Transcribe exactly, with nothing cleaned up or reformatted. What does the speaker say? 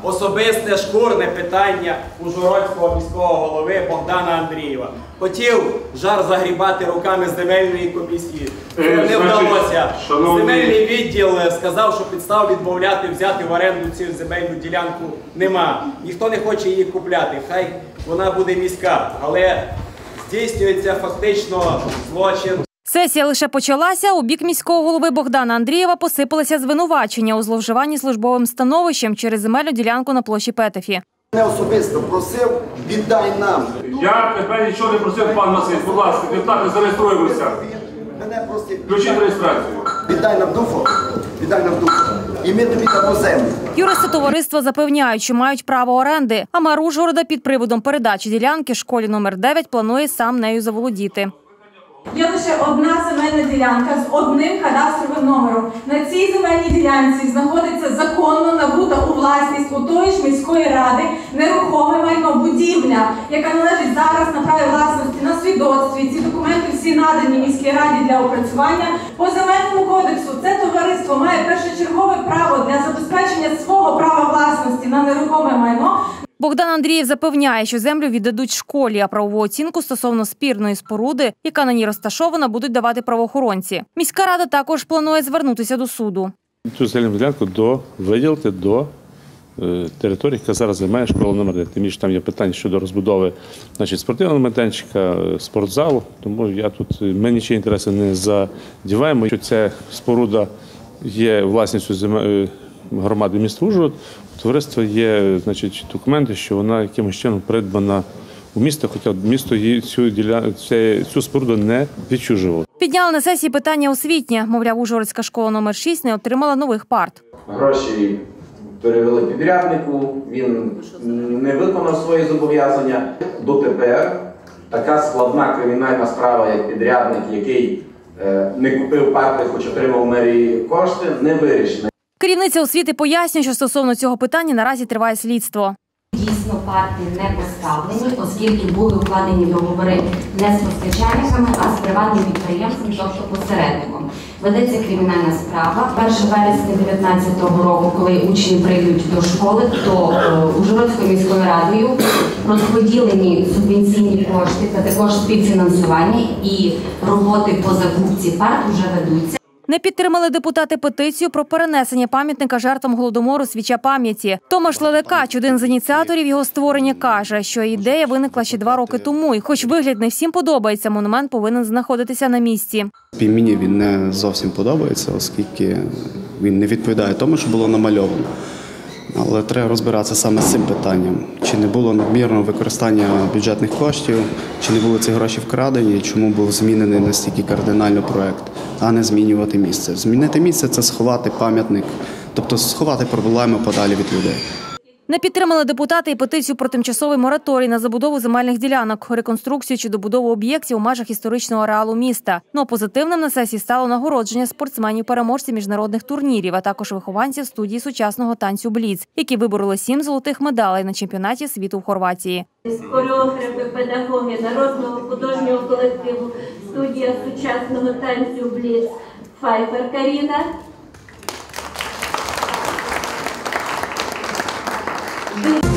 особисте шкурне питання ужгородського міського голови Богдана Андрієва. Хотів жар загрібати руками земельної комісії. Це не вдалося. Земельний відділ сказав, що підстав відмовляти, взяти в оренду цю земельну ділянку нема. Ніхто не хоче її купляти. Хай вона буде міська, але здійснюється фактично злочин. Сесія лише почалася, у бік міського голови Богдана Андрієва посипалися звинувачення у зловживанні службовим становищем через земельну ділянку на площі Петефі. Я особисто просив, віддай нам. Я тебе нічого не просив, пан Василь, будь ласка, депутати, зареєструємося. Мене просив, включіть реєстрацію. Віддай нам дуфу, віддай нам дуфу. І ми тобі дамо землю. Юристи товариства запевняють, що мають право оренди, а мер Ужгорода під приводом передачі ділянки школі номер дев'ять планує сам нею заволодіти. Є лише одна земельна ділянка з одним кадастровим номером. На цій земельній ділянці знаходиться законно набута у власність у тої ж міської ради нерухоме майно, будівля, яка належить зараз на праві власності на свідоцтві. Ці документи всі надані міській раді для опрацювання. По земельному кодексу це товариство має першочергове право для забезпечення свого права власності на нерухоме майно. Богдан Андрієв запевняє, що землю віддадуть школі, а правову оцінку стосовно спірної споруди, яка на ній розташована, будуть давати правоохоронці. Міська рада також планує звернутися до суду. Цю земельну ділянку до, виділити до е, території, яка зараз займає школа номер дев'ять. Тим більше там є питання щодо розбудови, значить, спортивного майданчика, спортзалу. Тому я тут, ми нічого інтересу не задіваємо. Що ця споруда є власністю земель громади міста Ужгород, у товариства є, значить, документи, що вона якимось чином придбана у місто, хоча місто її цю, діля... цю споруду не відчужувало. Підняли на сесії питання освітнє. Мовляв, Ужгородська школа номер шість не отримала нових парт. Гроші перевели підряднику, він не виконав свої зобов'язання. Дотепер така складна кримінальна справа, як підрядник, який не купив парти, хоч отримав в мерії кошти, не вирішена. Керівниця освіти пояснює, що стосовно цього питання наразі триває слідство. Дійсно, парти не поставлені, оскільки були укладені договори не з постачальниками, а з приватним підприємством, тобто посередником. Ведеться кримінальна справа. першого вересня дві тисячі дев'ятнадцятого року, коли учні прийдуть до школи, то Ужгородською міською радою розподілені субвенційні кошти та також співфінансування і роботи по закупці парт вже ведуться. Не підтримали депутати петицію про перенесення пам'ятника жертвам Голодомору «Свіча пам'яті». Томаш Лелекач, один з ініціаторів його створення, каже, що ідея виникла ще два роки тому. І хоч вигляд не всім подобається, монумент повинен знаходитися на місці. Мені він не зовсім подобається, оскільки він не відповідає тому, що було намальовано. Але треба розбиратися саме з цим питанням. Чи не було надмірного використання бюджетних коштів, чи не були ці гроші вкрадені, чому був змінений настільки кардинально проєкт, а не змінювати місце. Змінити місце – це сховати пам'ятник, тобто сховати проблеми подалі від людей. Не підтримали депутати і петицію про тимчасовий мораторій на забудову земельних ділянок, реконструкцію чи добудову об'єктів у межах історичного ареалу міста. Ну, позитивним на сесії стало нагородження спортсменів-переможців міжнародних турнірів, а також вихованців студії сучасного танцю «Бліц», які вибороли сім золотих медалей на чемпіонаті світу в Хорватії. Хореографи, педагоги народного художнього колективу студія сучасного танцю «Бліц» Файфер Каріна. Thank you.